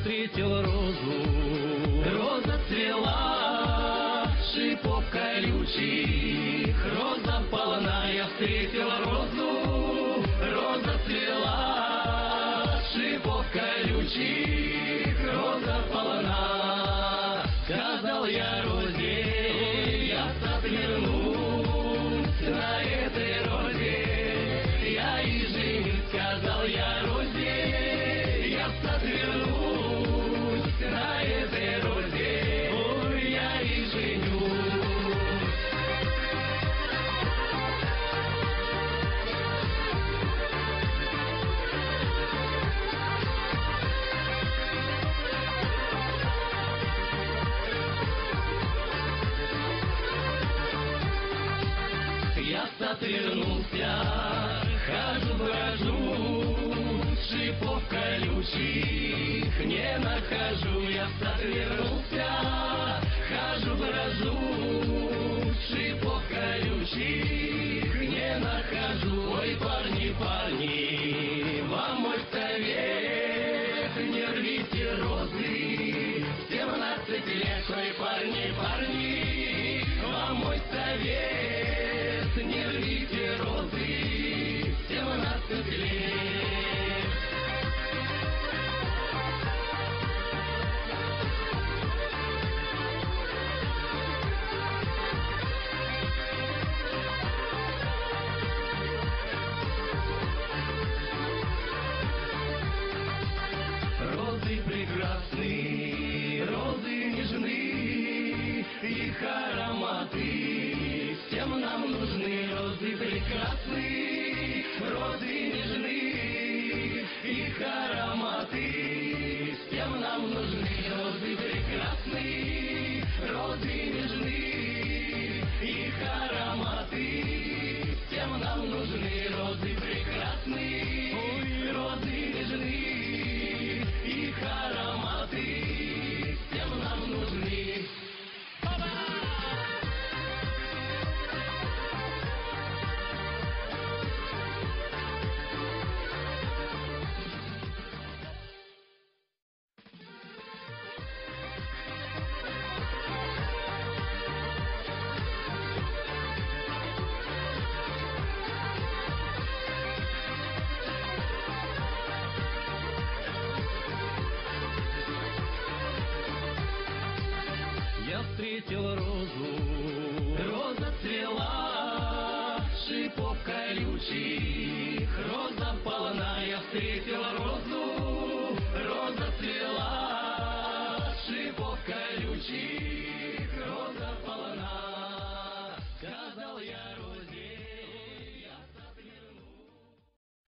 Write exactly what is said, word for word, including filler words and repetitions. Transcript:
встретил розу, роза цвела, шипов колючих, роза полна. Я встретил розу, роза цвела, шипов колючих, роза полна. Сказал я розе, я сад вернусь, на этой розе я и женюсь. Сказал я розе, я сад вернусь, на этой розе, ой, я и женюсь. Я в сад вернулся, хожу, брожу, шипов колючих не нахожу. Я в сад вернулся, хожу, брожу, шипов колючих не нахожу. Ой, парни, парни, вам мой совет, не рвите розы в семнадцать лет. Ой, парни, парни, вам мой совет, не рвите розы в семнадцать лет. Розы прекрасны, розы нежны, их ароматы всем нам нужны. Розы прекрасны, розы нежны, их ароматы всем нам нужны. Розы прекрасны, розы нежны, их ароматы всем нам нужны. Розы прекрасны, ой, розы нежны, их ароматы всем нам нужны. Я встретил розу, роза цвела, шипов колючих, роза полна. Я встретил